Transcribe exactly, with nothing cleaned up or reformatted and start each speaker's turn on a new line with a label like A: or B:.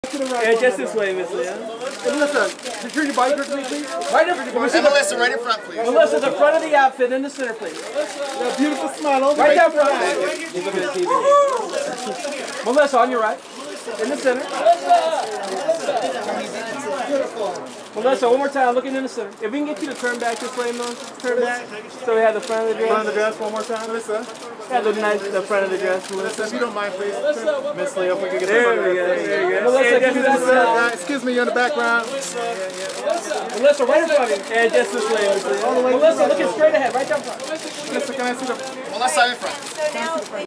A: Yeah, just this way, Miss Leah.
B: Hey, Melissa, turn your body towards me, please.
A: Right in front.
C: Hey, Melissa, right in front, please.
A: Melissa, the front of the outfit in the center, please.
B: That beautiful smile. Over
A: Right
B: there.
A: down front. He's looking at T V. Melissa, on your right. In the center. Melissa, one more time, looking in the center. If we can get you to turn back this way, Melissa, turn back. So we have the front of the dress.
B: Front of the dress one more time, Melissa.
A: Have the nice, the front of the dress, Melissa.
B: If you don't mind, please. Miss Leah, if we can get the
A: There
B: front of
A: we
B: the
A: go,
B: dress.
A: there you go. Melissa, give me that
B: Uh,
A: side.
B: excuse me, you're in the background.
A: Melissa, right in front of you. Yeah, just this way, Melissa. Melissa, looking straight ahead, right down front.
B: Melissa, can I see the...
C: Melissa in front.